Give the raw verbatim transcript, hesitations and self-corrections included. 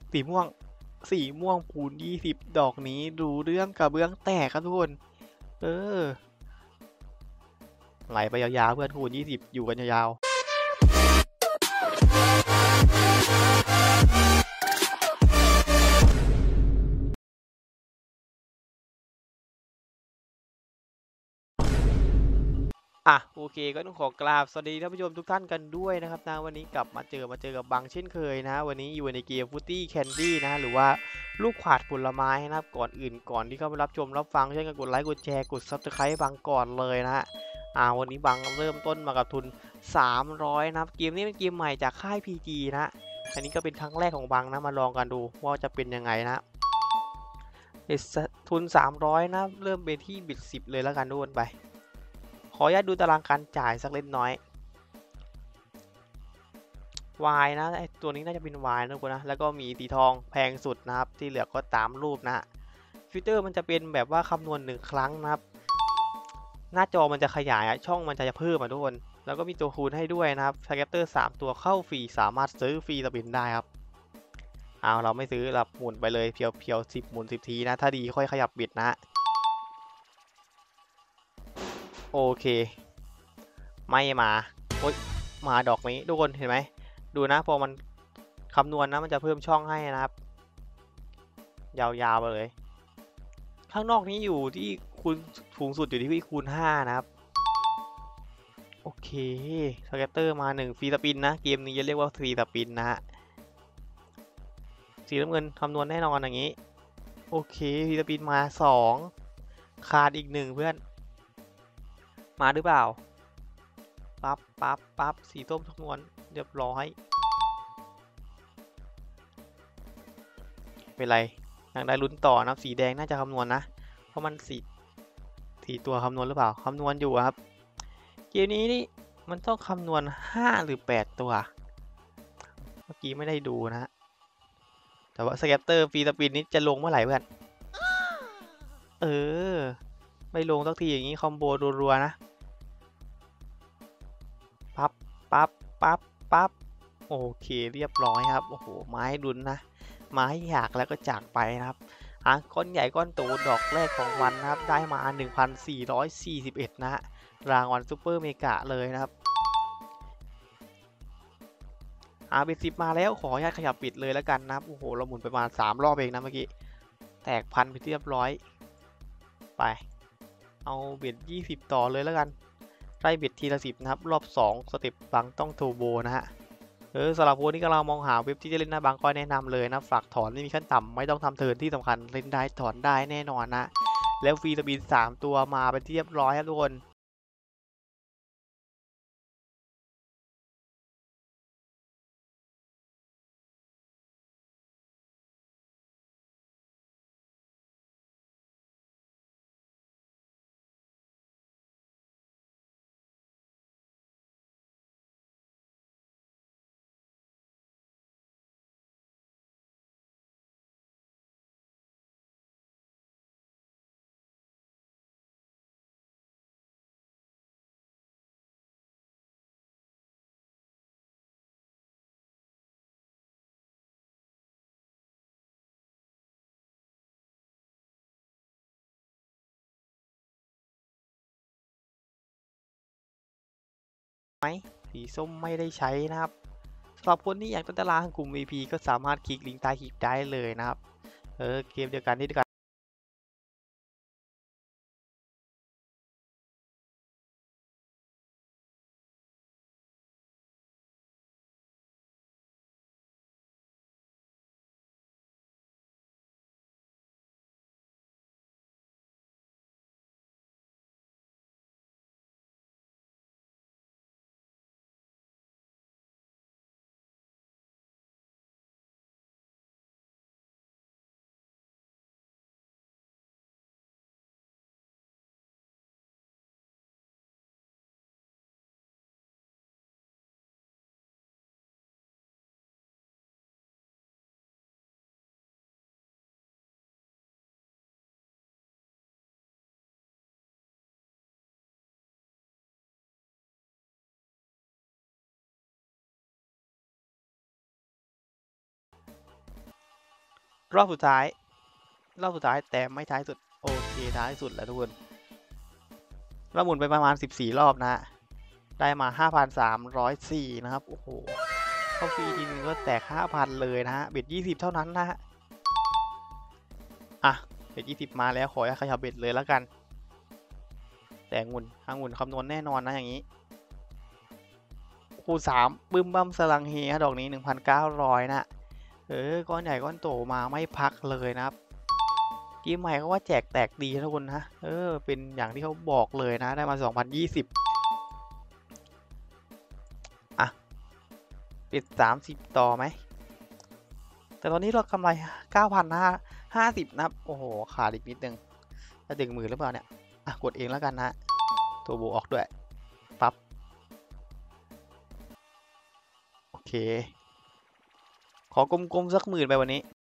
สีม่วงสีม่วงคูณยี่สิบดอกนี้ดูเรื่องกระเบื้องแตกครับทุกคนเออไหลไปยาวๆเพื่อนคูณยี่สิบอยู่กันยาวๆอ่ะโอเคก็ต้องขอกราบสวัสดีท่านผู้ชมทุกท่านกันด้วยนะครับนะวันนี้กลับมาเจอมาเจอกับบังเช่นเคยนะวันนี้อยู่ในเกมฟุตตี้แคนดี้นะหรือว่าลูกขวาดผลไม้นะครับก่อนอื่นก่อนที่เข้าไปรับชมรับฟังช่วยกันกดไลค์กดแชร์กดซับสไครต์บังก่อนเลยนะฮะอ่าวันนี้บังเริ่มต้นมากับทุนสามร้อยนะครับเกมนี้เป็นเกมใหม่จากค่าย พี จี นะอันนี้ก็เป็นครั้งแรกของบังนะมาลองกันดูว่าจะเป็นยังไงนะทุนสามร้อยนะเริ่มไปที่บิดสิบเลยแล้วกันทุกคนไปขออนุญาตดูตารางการจ่ายสักเล็กน้อยวายนะไอตัวนี้น่าจะเป็นวายนะทุกคนนะแล้วก็มีสีทองแพงสุดนะครับที่เหลือก็ตามรูปนะฟิลเตอร์มันจะเป็นแบบว่าคำนวณหนึ่งครั้งนะครับหน้าจอมันจะขยายช่องมันจะเพิ่มมาทุกคนแล้วก็มีตัวคูณให้ด้วยนะครับสแกตเตอร์สามตัวเข้าฟรีสามารถซื้อฟรีสปินได้ครับเอาเราไม่ซื้อเราหมุนไปเลยเพียวเพียวสิบหมุนสิบทีนะถ้าดีค่อยขยับบิดนะโอเคไม่มาโอ๊ยมาดอกนี้ทุกคนเห็นไหมดูนะพอมันคำนวณนะมันจะเพิ่มช่องให้นะครับยาวๆไปเลยข้างนอกนี้อยู่ที่คูณสูงสุดอยู่ที่คูณห้านะครับโอเคสแกตเตอร์มาหนึ่งฟรีสปินนะเกมนี้จะเรียกว่าฟรีสปินนะฮะสีน้ำเงินคำนวณแน่นอนอย่างนี้โอเคฟรีสปินมาสองขาดอีกหนึ่งเพื่อนมาหรือเปล่าปั๊บปั๊บปั๊บสีส้มคำนวณเรียบร้อยเป็นไรยังได้ลุ้นต่อนะสีแดงน่าจะคำนวณนะเพราะมันสีสีตัวคำนวณหรือเปล่าคำนวณอยู่ครับเกมนี้นี่มันต้องคำนวณห้าหรือแปดตัวเมื่อกี้ไม่ได้ดูนะแต่ว่าสแกตเตอร์ฟรีสปินนี้จะลงเมื่อไหร่เพื่อนเออไม่ลงสักทีอย่างนี้คอมโบรัวๆนะปั๊บปั๊บปั๊บปั๊บโอเคเรียบร้อยครับโอ้โหไม้ดุนนะไม้อยากแล้วก็จากไปนะครับอ่ะก้อนใหญ่ก้อนโตดอกแรกของวันนะครับได้มา หนึ่งพันสี่ร้อยสี่สิบเอ็ด นะฮะรางวัลซูเปอร์เมกะเลยนะครับอ่าเบ็ดสิบมาแล้วขออนุญาตขยับปิดเลยแล้วกันนะครับโอ้โหเราหมุนไปประมาณสามรอบเองนะเมื่อกี้แตกพันไปเรียบร้อยไปเอาเบ็ดยี่สิบต่อเลยแล้วกันไล่เบ็ดทีละสิบนะครับรอบสองสเต็ปบังต้องโทโบนะฮะเออสำหรับคนที่กำลังมองหาเว็บที่จะเล่นนะบังก็แนะนำเลยนะฝากถอนไม่มีขั้นต่ำไม่ต้องทำเทิร์นที่สำคัญเล่นได้ถอนได้แน่นอนนะแล้วฟรีสปินสามตัวมาเป็นที่เรียบร้อยครับทุกคนไหมสีส้มไม่ได้ใช้นะครับสำหรับคนที่อยากตั้งตารางกลุ่ม วี พี ก็สามารถคลิกลิงก์ใต้คลิปได้เลยนะครับเออเกมเดียวกันที่เดียวกันรอบสุดท้ายรอบสุดท้ายแต่ไม่ท้ายสุดโอเคท้ายสุดแล้วทุกคนเราหมุนไปประมาณสิบสี่รอบนะฮะได้มาห้าพันสามร้อยสี่นะครับโอ้โหเข้าฟรีทีนึงก็แตกห้าพันเลยนะฮะเบ็ดยี่สิบเท่านั้นนะฮะอ่ะเบ็ดยี่สิบมาแล้วขอขยับเบ็ดเลยแล้วกันแต่งุ่นทางงุ่นคำนวณแน่นอนนะอย่างนี้คูณสามบึ้มบั้มสลังเฮดอกนี้หนึ่งพันเก้าร้อยนะเออก้อนใหญ่ก้อนโตมาไม่พักเลยนะครับเกมใหม่เขาว่าแจกแตกดีนะทุกคนนะเออเป็นอย่างที่เขาบอกเลยนะได้มาสองพันยี่สิบอ่ะปิดสามสิบต่อไหมแต่ตอนนี้เรากำไรเก้าพันห้าสิบนะครับโอ้โหขาดอีกนิดนึงจะถึงหมื่นหรือเปล่าเนี่ยอ่ะกดเองแล้วกันนะตัวโบออกด้วยปั๊บโอเคขอกลมๆสักหมื่นไปวันนี้